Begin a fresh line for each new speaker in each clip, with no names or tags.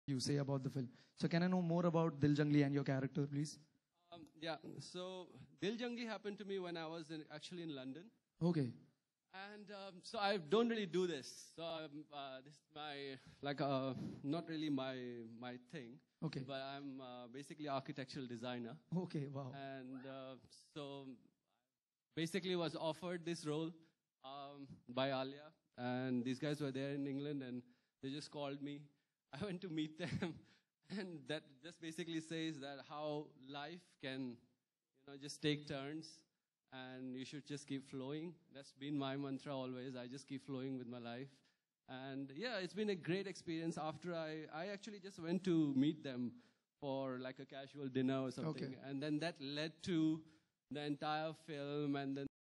you say about the film. So can I know more about Dil Jangli and your character, please?
Yeah, so Dil Jangli happened to me when I was actually in London.
Okay.
And so I don't really do this. So this is my, like, not really my thing.
Okay.
But I'm basically architectural designer.
Okay, wow.
And so basically was offered this role by Alia. And these guys were there in England and they just called me. I went to meet them. And that just basically says that how life can, just take turns. And you should just keep flowing. That's been my mantra always. I just keep flowing with my life. And yeah, it's been a great experience. After I actually just went to meet them for like a casual dinner or something.
Okay.
And then that led to the entire film and then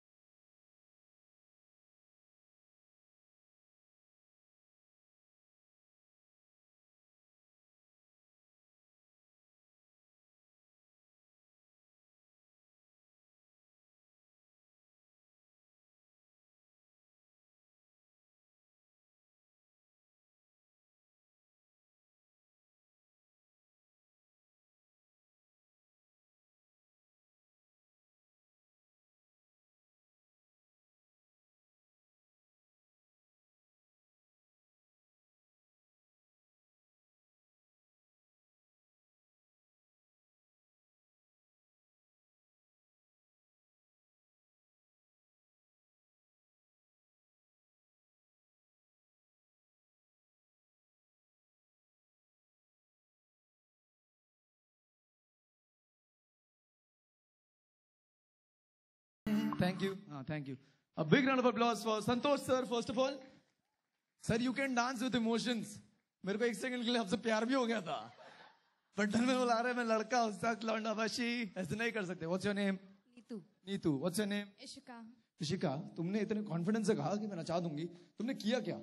Thank you. Thank you. A big round of applause for Santosh sir, first of all. Sir, you can dance with emotions. मेरे को एक second के लिए आपसे प्यार भी हो गया था. But then मैं बोला रहा मैं लड़का उस तक लौंडा बशी ऐसे नहीं कर सकते. What's your name?
Neetu.
Neetu. What's your name?
Ishika.
Ishika, तुमने इतने कॉन्फिडेंस से कहा कि मैं नचा दूंगी. तुमने किया क्या?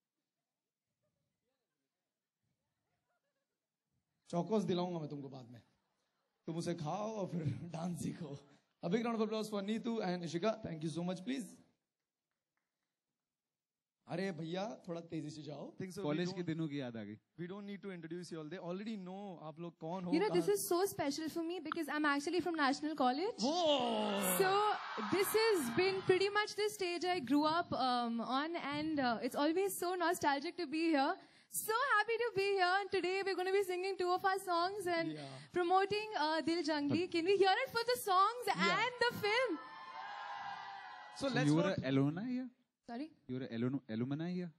चौकोस दिलाऊंगा मैं तुमको बाद में. तुम उसे खाओ और फिर डांस सीखो. A big round of applause for Neetu and Ishika. Thank you so much, please. अरे भैया थोड़ा तेजी से जाओ.
कॉलेज के दिनों की याद आ गई.
We don't need to introduce you all. They already know आप लोग कौन हो.
You know, this is so special for me because I'm actually from National College.
Whoa!
So this has been pretty much the stage I grew up on, and it's always so nostalgic to be here. So happy to be here, and today we're going to be singing two of our songs and promoting Dil Jangli. Can we hear it for the songs and the film?
So let's
you were an alumni here?
Sorry?
You were an alumni here?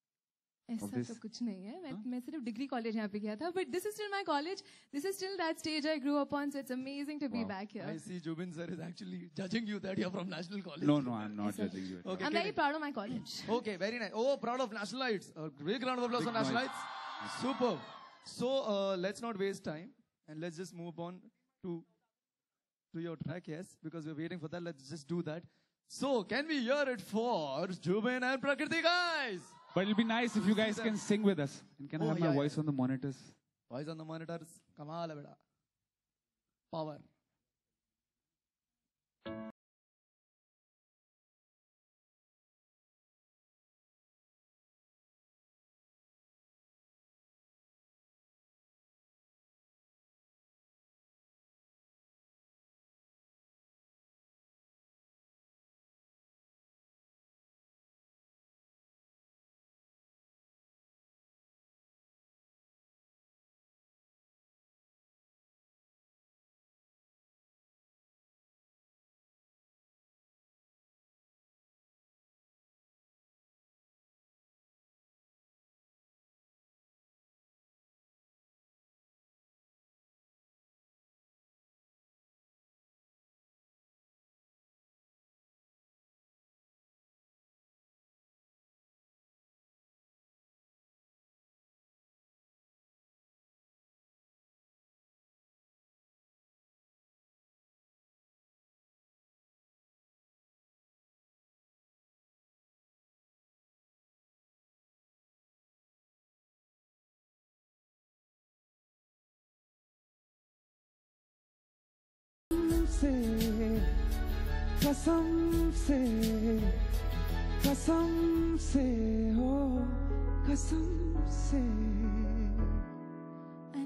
ऐसा तो कुछ नहीं है. मैं सिर्फ degree college यहाँ पे किया था. But this is still my college. This is still that stage I grew up on. So it's amazing to be back here.
I see Jubin sir is actually judging you that you're from National College.
No, I'm not judging you.
Okay,
I'm very proud of my college.
Okay, very nice. Oh, proud of Nationalites. A big round of applause for Nationalites. Superb. So let's not waste time and let's just move on to your track, yes, because we're waiting for that. Let's just do that. So can we hear it for Jubin and Prakriti, guys?
But it'll be nice if you guys can sing with us. And can I have my voice on the monitors?
Voice on the monitors. Kamal hai beta. Power.
कसम से हो कसम से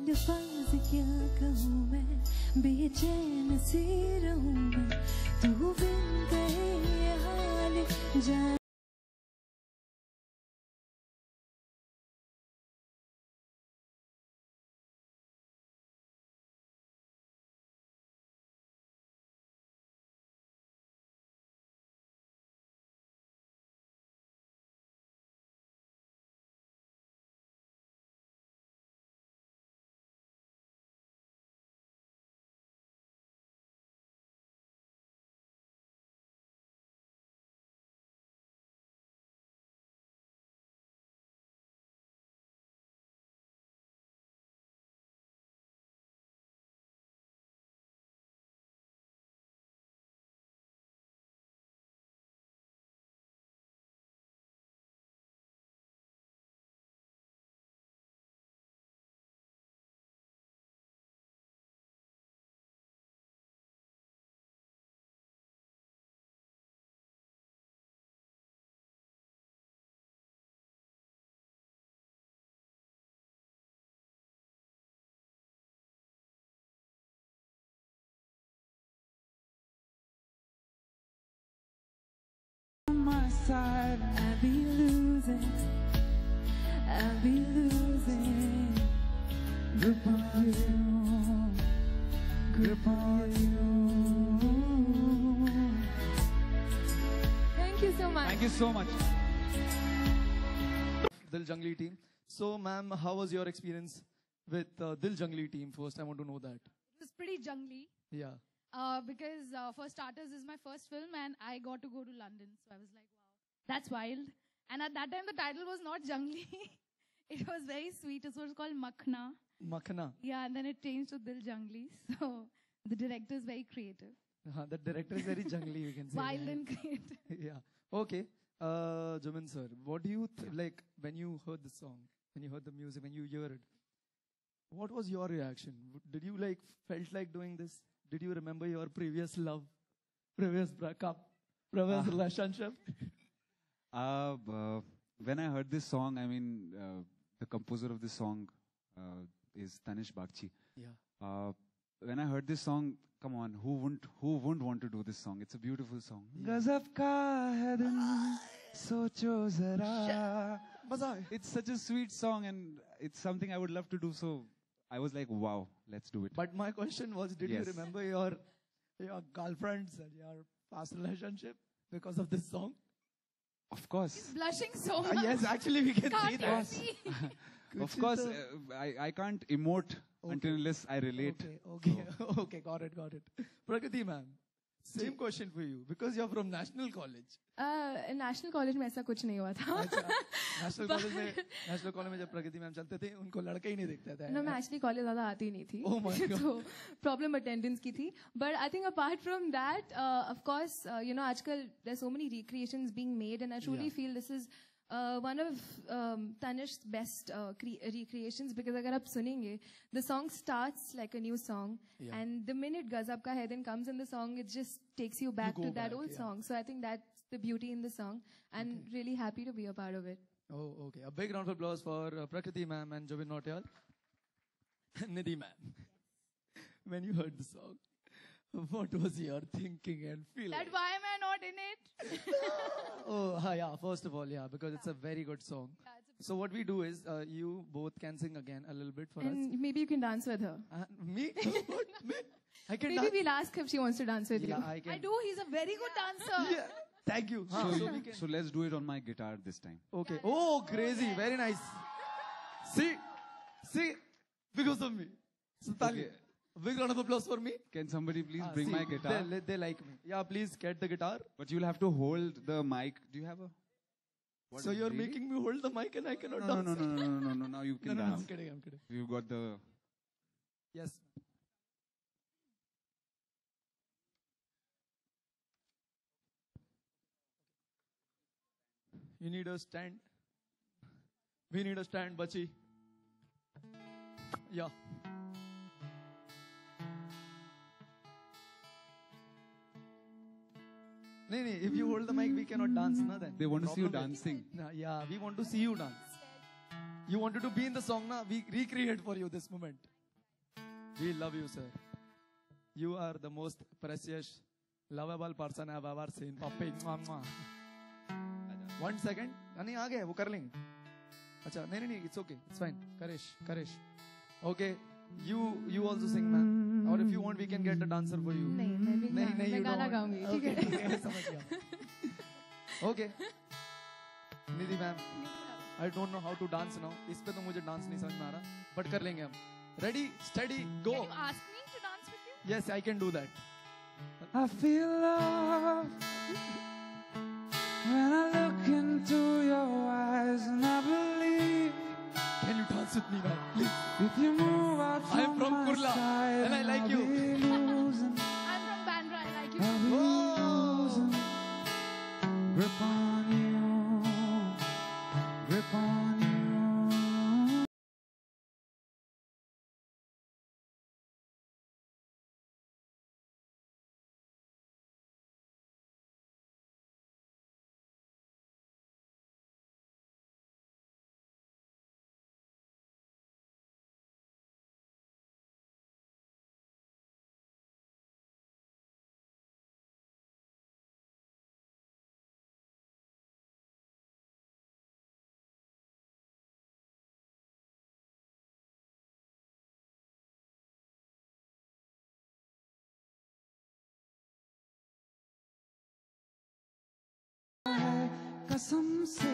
बेवफा से क्या कहूँ मैं, बेचैन सी रहूँ मैं, तू बिन कहे ये हाल जान।
Side.
I'll be losing, I'll be losing grip on you, grip on you. Thank you so much.
Thank you so much.
Dil Jungli team. So, ma'am, how was your experience with Dil Jungli team? First, I want to know that.
It was pretty jungly.
Yeah.
Because for starters, this is my first film and I got to go to London. So I was like, wow, that's wild. And at that time, the title was not jungly. It was very sweet. It was called Makhna.
Makhna.
Yeah, and then it changed to Dil Jungli. So the director is very creative.
The director is very jungly, we can say.
Wild
that.
and creative.
Yeah. Okay. Jumin sir, what do you like when you heard the song, when you heard the music, when you hear it? What was your reaction? Did you like felt like doing this? Did you remember your previous love, previous breakup, previous relationship?
When I heard this song, I mean, the composer of this song is Tanish Bagchi.
Yeah.
When I heard this song, come on, who wouldn't want to do this song? It's a beautiful song. Gazab ka hai din, socho zara. It's such a sweet song, and it's something I would love to do. So I was like, wow, let's do it.
But my question was, did you remember your girlfriends and your past relationship because of this song?
Of course.
He's blushing so much.
Yes, actually we can see
Can't
that.
you see?
Of course, I can't emote until unless I relate.
Okay, okay, got it. Prakriti ma'am, same question for you because you're from National College.
National college में ऐसा कुछ नहीं हुआ था.
National college में जब प्रकृति ma'am चलते थे उनको लड़का ही नहीं दिखता था.
ना मैं एक्चुअली कॉलेज ज़्यादा आती नहीं थी.
Oh my God.
तो प्रॉब्लम अटेंडेंस की थी. But I think apart from that of course you know आजकल there so many recreations being made and I truly feel this is one of Tanish's best recreations because agar aap sunenge, the song starts like a new song and the minute Gazab Ka Hai Din comes in the song, it just takes you back to that old song. So I think that's the beauty in the song and really happy to be a part of it.
Oh, okay. A big round of applause for Prakriti ma'am and Jobin Nautiyal. Nidhi ma'am, when you heard the song, what was your thinking and feeling?
That why am I not in it?
Oh, yeah. First of all, yeah, because it's a very good song. So what we do is, you both can sing again a little bit for us.
And maybe you can dance with her.
Me? What? Me? I can
Maybe
dance.
we'll ask if she wants to dance with you.
Yeah, I can.
I do. He's a very good dancer.
Yeah. Thank you.
So let's do it on my guitar this time.
Okay. Oh, crazy. Very nice. See, because of me. So, Tali. Big round of applause for me.
Can somebody please bring my guitar?
They like me. Yeah, please get the guitar.
But you'll have to hold the mic. Do you have a...
So you're making me hold the mic and I cannot
No,
dance.
no. Now you can
No,
dance.
I'm kidding.
You got the...
Yes. You need a stand. We need a stand, Bachi. Yeah. No, if you hold the mic, we cannot dance, na then.
They want to see you
Problem is-
dancing.
Yeah, we want to see you dance. You wanted to be in the song, na? We recreate for you this moment. We love you, sir. You are the most precious, lovable person I've ever seen. Papi, mwah, mwah. 1 second. नहीं आ गए वो कर लेंगे. अच्छा नहीं it's okay, it's fine. Karesh. Okay, you also sing, man. Or if you want, we can get a dancer for you.
नहीं मैं भी
नहीं
मैं
you
गाना
don't want.
गाऊंगी. ठीक है.
Okay, समझ गया. Okay. Nidhi ma'am, I don't know how to dance now. इस पे तो मुझे डांस नहीं समझ में आ रहा, but कर लेंगे हम. Ready, steady, go.
Can you ask me to dance with you?
Yes, I can do that.
I feel love when I look into your eyes, and I believe
Can you dance with me, man? Please.
if you move out
I am from
my
Kurla,
side,
and I like
I'll
you.
be losing,
I'm from Bandra. I like you.
I'll be losing grip on you, grip on you. कसम से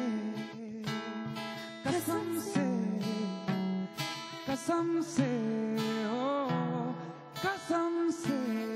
ओ कसम से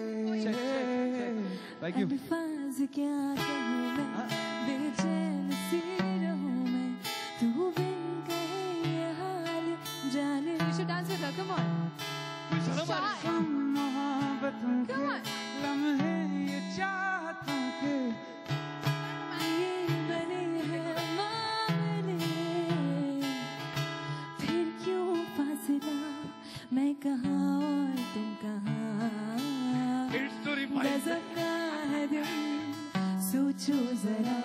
Thank you.
अल्फाज क्या कहूँ मैं, बेचैन सी रहूँ मैं, तू बिन कहे ये हाल जाने. You should dance with her. Come on.
हम मोहब्बतों के
Come on.
लम्हे ये चाहतों के
ये बने हैं मामले, फिर क्यों फासला, मैं कहाँ और तुम कहाँ.
It's to refine.
गजब का है दिन, सोचो जरा,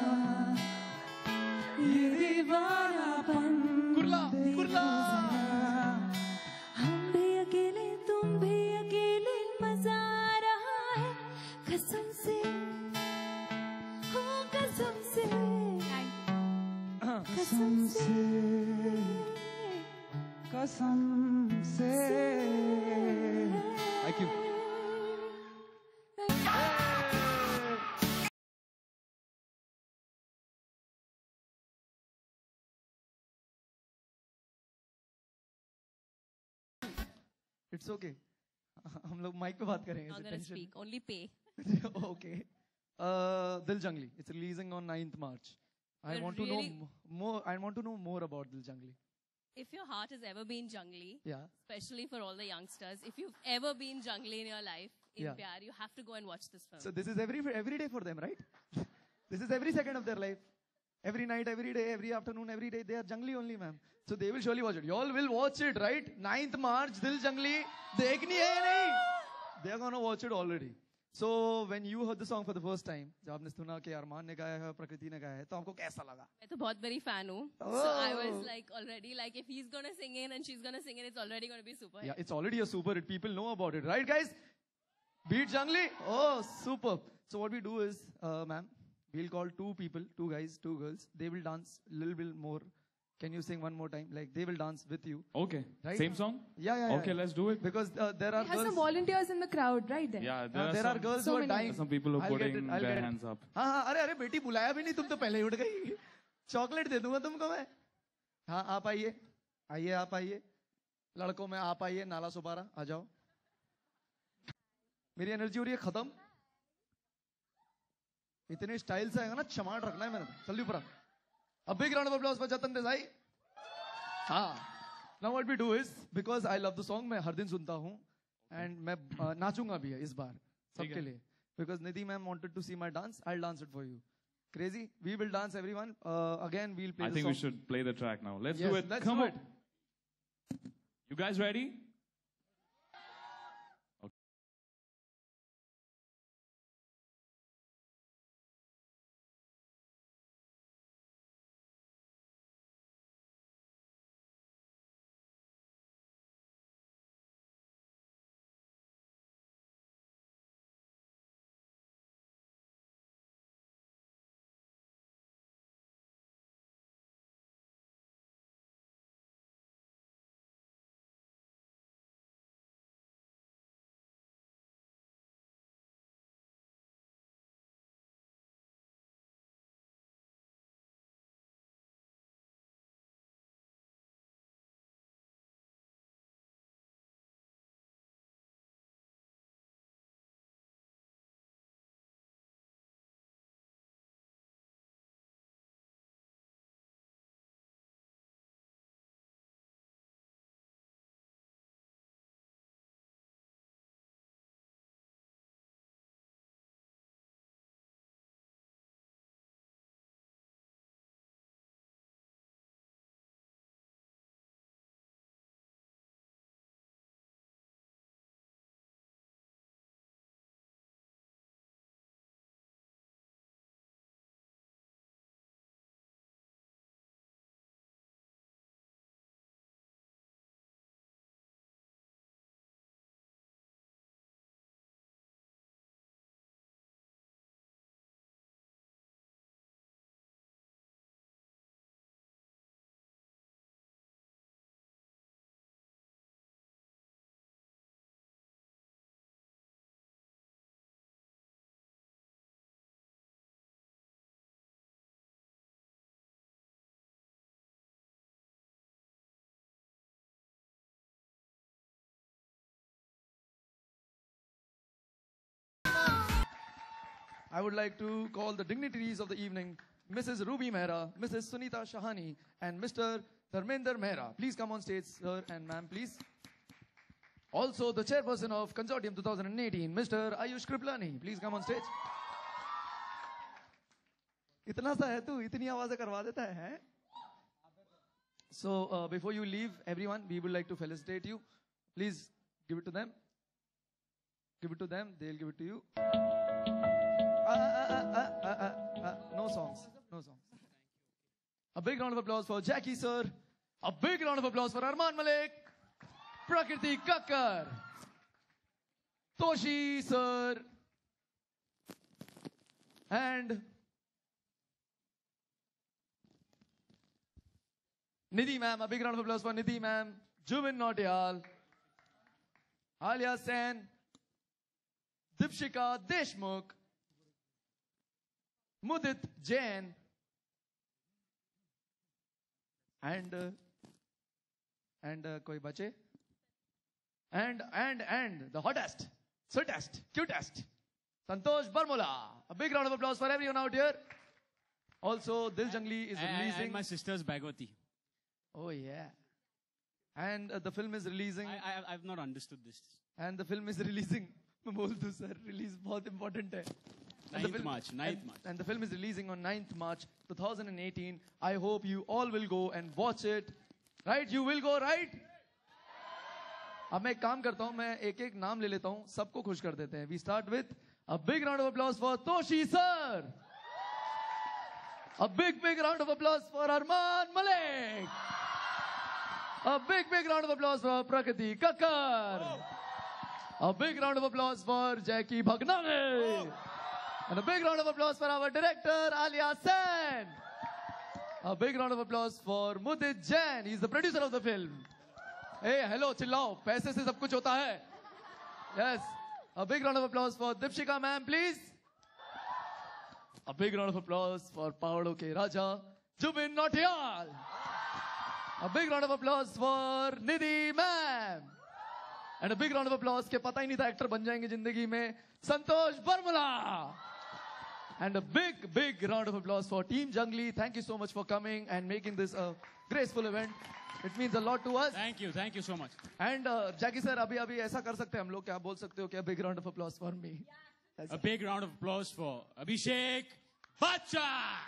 ये दीवानापन
कुर्ला,
देखो
कुर्ला.
जरा. हम भी अकेले तुम भी अकेले, मजा आ रहा है कसम से, हो कसम से, कसम से.
कसम से
Thank you. It's okay. हम लोग माइक पे बात करेंगे.
Not gonna speak, only pay.
Okay. Dil Jungli. It's releasing on 9th March. I
You're
want to know
really-
more. I want to know more about Dil Jungli.
If your heart has ever been jungly,
Yeah.
especially for all the youngsters, if you've ever been jungly in your life, in
Yeah.
Pyar, you have to go and watch this film.
So this is every day for them, right? This is every second of their life. Every night, every day, every afternoon, every day. They are jungly only, ma'am. So they will surely watch it. You all will watch it, right? 9th March, Dil Jungli. देखनी है या नहीं? They are gonna watch it already. So when you heard the song for the first time, जब आपने सुना कि अरमान ने गाया है, प्रकृति ने गाया है, तो आपको कैसा लगा?
मैं तो बहुत बड़ी fan हूँ. So I was like already like if he's gonna sing it and she's gonna sing it, it's already gonna be super.
Yeah, it's already a super hit. People know about it, right, guys? Beat Jungli? Oh, super. So what we do is, ma'am, we'll call 2 people, 2 guys, 2 girls. They will dance a little bit more. Can you sing one more time? Like they will dance with you.
Okay.
Right?
Same song?
Yeah.
Okay, let's do it.
Because there are
We have some
girls.
volunteers in the crowd, right there.
Yeah,
there are girls
So
who are
many.
dying.
some people who are
I'll get
putting
it, I'll
their
get it.
hands up.
हाँ, अरे बेटी बुलाया भी नहीं, तुम तो पहले ही उठ गई. चॉकलेट दे दूंगा तुमको मैं. हाँ, आप आइए आप आइए. लड़कों में आप आइए, नाला सुपारा आ जाओ. मेरी एनर्जी हो रही है खत्म. इतने स्टाइल से आएगा ना, चमाट रखना है मैंने. जल्दी ऊपर. A big round of applause for Jatan Desai. हाँ. Now what we do is, because I love the song, मैं हर दिन सुनता हूँ, and मैं नाचूंगा भी है इस बार सबके लिए. Because Nidhi ma'am wanted to see my dance, I'll dance it for you. Crazy? We will dance, everyone. Again, we'll play
I
the
think
song.
we should play the track now. Let's
Yes,
do it.
let's
Come
do
on.
it.
You guys ready?
I would like to call the dignitaries of the evening, Mrs. Ruby Mehra, Mrs. Sunita Shahani, and Mr. Dharmender Mehra. Please come on stage, sir and ma'am, please. Also, the chairperson of Consortium 2018, Mr. Ayush Kriplani. Please come on stage. इतना सा है तू, इतनी आवाज़ें करवा देता है? So, before you leave, everyone, we would like to felicitate you. Please give it to them. Give it to them, they'll give it to you. No songs, no songs. A big round of applause for Jackie sir. A big round of applause for Arman Malik, Prakriti Kakkar, Toshi sir, and Nidhi ma'am. A big round of applause for Nidhi ma'am, Jubin Nautiyal, Alia Sen, Dipshika Deshmukh, Mudit Jain, and koi bache? And the hottest, sweetest, cutest, Santosh Barmula. A big round of applause for everyone out here. Also, Dil Jungli is releasing.
And my sister's Bhagwati.
Oh yeah. And the film is releasing.
I've not understood this.
And the film is releasing. बोल दो sir, release बहुत important है.
9th March.
And the film is releasing on 9th March 2018. I hope you all will go and watch it. Right? You will go, right? अब मैं एक काम करता हूँ, मैं एक एक नाम ले लेता हूँ, सबको खुश कर देते हैं. We start with a big round of applause for Toshi sir. A big round of applause for Arman Malik. A big round of applause for Prakriti Kakkar. A big round of applause for Jackie Bhagnani. And a big round of applause for our director, Alia Sen. A big round of applause for Mudit Jain. He's the producer of the film. Hey, hello, chillao. पैसे से सब कुछ होता है. Yes. A big round of applause for Dipshika ma'am, please. A big round of applause for Pahadon ke Raja, Jubin Nautiyal. A big round of applause for Nidhi ma'am. And a big round of applause के पता ही नहीं था actor बन जाएंगे जिंदगी में, संतोष बर्मुला. And a big round of applause for Team Jungli. Thank you so much for coming and making this a graceful event. It means a lot to us.
Thank you so much.
And Jackie sir, अभी ऐसा कर सकते हैं हम लोग, क्या बोल सकते हो क्या? Big round of applause for me.
A big round of applause for Abhishek Bachchan.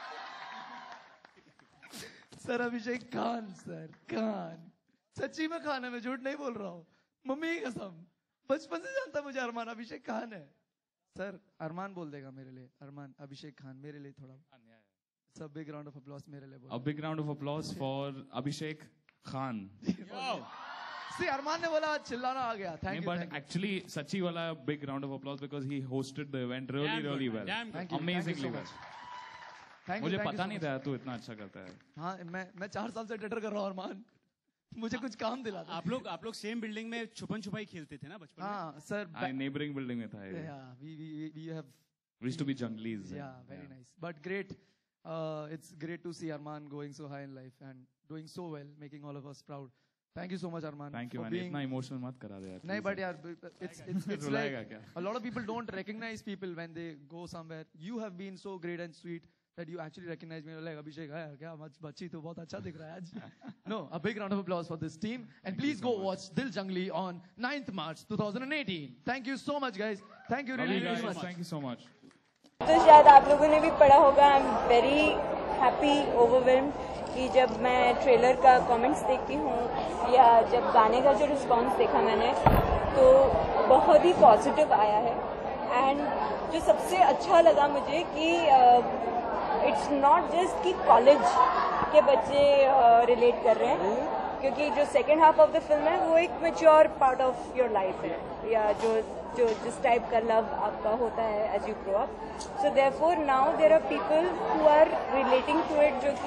Sir Abhishek Khan, sir Khan, सच्ची में खान है, मैं झूठ नहीं बोल रहा हूँ, मम्मी की कसम, बचपन से जानता मुझे अरमान अभिषेक खान है. सर अरमान बोल देगा मेरे लिए, अरमान अभिषेक खान मेरे लिए थोड़ा. सब बिग राउंड ऑफ अप्लॉज मेरे लिए बोल.
A big round of applause for Abhishek Khan.
See, अरमान ने बोला चिल्लाना आ गया. Thank you.
But actually, Sachi wala big round of applause because he hosted the event really well.
Thank you.
Amazingly well. मुझे पता नहीं था तू इतना अच्छा करता है.
हाँ, मैं 4 साल से थिएटर कर रहा हूँ अरमान. मुझे कुछ काम दिला.
आप लोग सेम बिल्डिंग में छुपन छुपाई खेलते थे ना बचपन में?
हाँ सर.
Neighboring building में था.
Yeah, we have.
We used to be Junglis.
Yeah, very nice. But great. It's great to see Arman going so high in life and doing so well, making all of us proud. Thank you so much, Arman.
Thank you, man. इतना emotional मत करा दे यार.
नहीं, but यार, it's like a lot of people don't recognize people when they go somewhere. You have been so great and sweet that you actually recognize me. Like Abhishek, यार क्या बच्ची तो बहुत अच्छा दिख रहा है आज. No, a big round of applause for this team. And please go watch Dil Jungli on 9th March 2018. Thank you so much, guys. Thank you really much.
Thank you so much.
तो शायद आप लोगों ने भी पढ़ा होगा. I am very happy, overwhelmed कि जब मैं ट्रेलर का कमेंट्स देखती हूँ या जब गाने का जो रिस्पांस देखा मैंने तो बहुत ही पॉजिटिव आया है. एंड जो सबसे अच्छा लगा मुझे कि इट्स नॉट जस्ट कि कॉलेज के बच्चे रिलेट कर रहे हैं, क्योंकि जो second half of the film है वो एक mature part of your life है, या जो जिस टाइप का लव आपका होता है as you grow up. So therefore now there are people who are relating to it, जो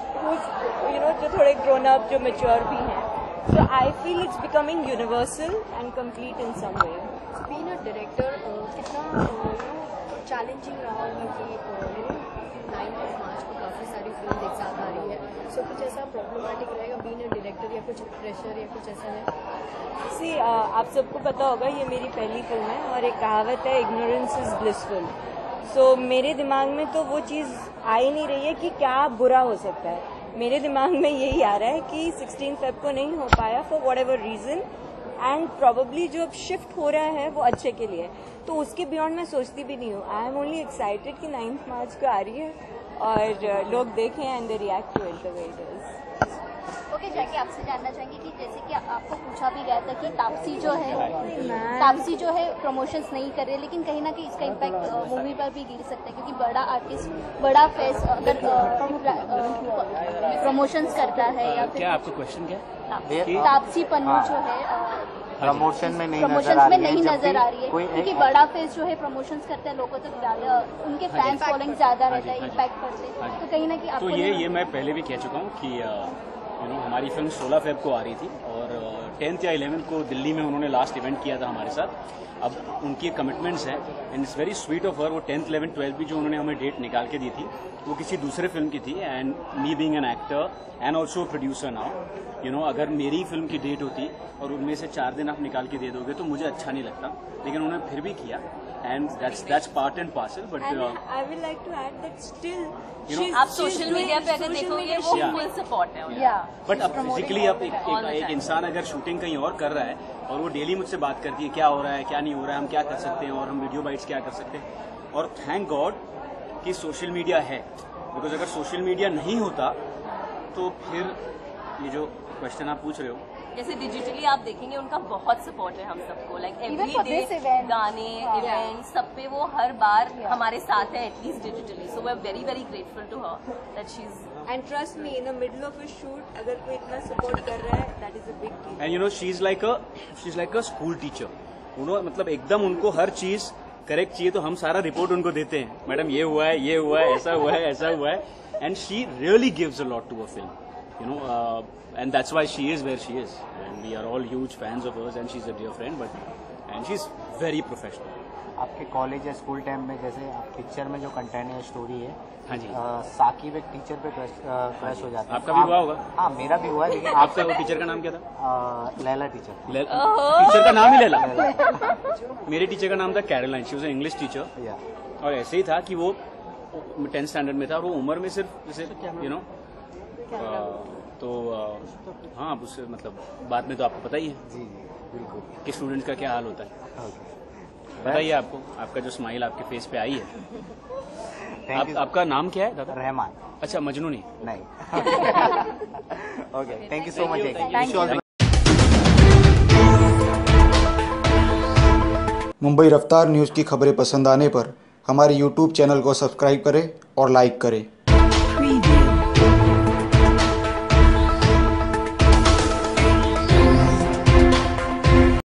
कि जो थोड़े ग्रोन अप, जो मैच्योर भी हैं. So I feel it's becoming universal and complete in some way.
Being a director कितना challenging रहा कि 9th मार्च को काफ़ी सारी फिल्म एक साथ आ रही है. सो कुछ ऐसा प्रॉब्लमेटिक रहेगा बीइंग अ डायरेक्टर, या कुछ प्रेशर या कुछ ऐसा है?
सी आप सबको पता होगा ये मेरी पहली फिल्म है और एक कहावत है, इग्नोरेंस इज ब्लिसफुल. सो मेरे दिमाग में तो वो चीज़ आ ही नहीं रही है कि क्या बुरा हो सकता है. मेरे दिमाग में यही आ रहा है कि 16 फेब को नहीं हो पाया for whatever reason, and probably जो अब शिफ्ट हो रहा है वो अच्छे के लिए. तो उसके बियॉन्ड मैं सोचती भी नहीं हूँ. आई एम ओनली एक्साइटेड कि 9 मार्च को आ रही है और लोग देखें and they react to it the way it is.
Okay Jackie, आपसे जानना चाहेंगे कि जैसे कि आपको पूछा भी गया था कि तापसी जो है प्रमोशंस नहीं कर रहे, लेकिन कहीं ना कहीं इसका इम्पैक्ट मूवी पर भी गिर सकता है क्योंकि बड़ा आर्टिस्ट, बड़ा फेस अगर प्रमोशंस करता है या फिर
क्या आपका क्वेश्चन क्या है?
तापसी पन्नू जो है
प्रमोशन में नहीं
नजर आ रही है क्योंकि बड़ा फेस जो है प्रमोशंस करते हैं, लोगों तक ज्यादा उनके फैन फॉलोइंग ज्यादा रहता है, इम्पैक्ट करते हैं. तो कहीं ना कहीं
तो ये मैं पहले भी कह चुका हूँ कि हमारी फिल्म 16 फेब को आ रही थी और 10th या 11th को दिल्ली में उन्होंने लास्ट इवेंट किया था हमारे साथ. अब उनकी कमिटमेंट्स हैं and it's very sweet of her. वो 10th 11th 12th भी जो उन्होंने हमें डेट निकाल के दी थी वो किसी दूसरे फिल्म की थी. And me being an actor and also producer now, अगर मेरी फिल्म की डेट होती और उनमें से 4 दिन आप निकाल के दे दोगे तो मुझे अच्छा नहीं लगता, लेकिन उन्होंने फिर भी किया and that's part and parcel. But
I will like to add that still
आप सोशल मीडिया पे अगर देखोगे वो फुल सपोर्ट है.
बट अब फिजिकली अब एक इंसान अगर शूटिंग कहीं और कर रहा है और वो डेली मुझसे बात करती है क्या हो रहा है क्या नहीं हो रहा है, हम क्या कर सकते हैं और हम वीडियो बाइट्स क्या कर सकते हैं. और थैंक गॉड कि सोशल मीडिया है, बिकॉज अगर सोशल मीडिया नहीं होता तो फिर ये जो क्वेश्चन आप पूछ रहे हो,
जैसे डिजिटली आप देखेंगे उनका बहुत सपोर्ट है हम सबको. लाइक एवरी डे गाने इवेंट सब पे वो हर बार हमारे साथ है at least digitally. So we are very very grateful to her that she is.
And trust me, in the middle of a shoot अगर कोई इतना सपोर्ट कर रहा है that is a big deal.
And she is like a school teacher. मतलब एकदम उनको हर चीज करेक्ट चाहिए तो हम सारा रिपोर्ट उनको देते हैं, मैडम ये हुआ है ऐसा हुआ है ऐसा हुआ है. And she really gives a lot to a film, and that's why she is where she is, and we are all huge fans of hers and she's a dear friend, and she's very professional.
आपके college या school time में जैसे picture में जो content है, story है,
हाँ जी,
साकिब एक टीचर पे क्रश हो जाता है.
आपका भी हुआ होगा?
हाँ मेरा भी हुआ है. लेकिन
आपका वो टीचर का नाम क्या था?
लैला टीचर.
टीचर का नाम ही लैला. मेरे टीचर का नाम था Caroline. She was an English teacher. और ऐसे ही था कि वो 10th स्टैंडर्ड में था और वो उम्र में सिर्फ जैसे तो हाँ अब उससे मतलब बाद में तो आपको पता ही है
जी बिल्कुल
कि स्टूडेंट्स का क्या हाल होता है. बताइए आपको, आपका जो स्माइल आपके फेस पे आई है. आपका नाम क्या है दादा?
रहमान.
अच्छा, मजनू नहीं.
Okay, thank you so much.
Mumbai Raftaar news की खबरें पसंद आने पर हमारे YouTube चैनल को सब्सक्राइब करें और लाइक करें.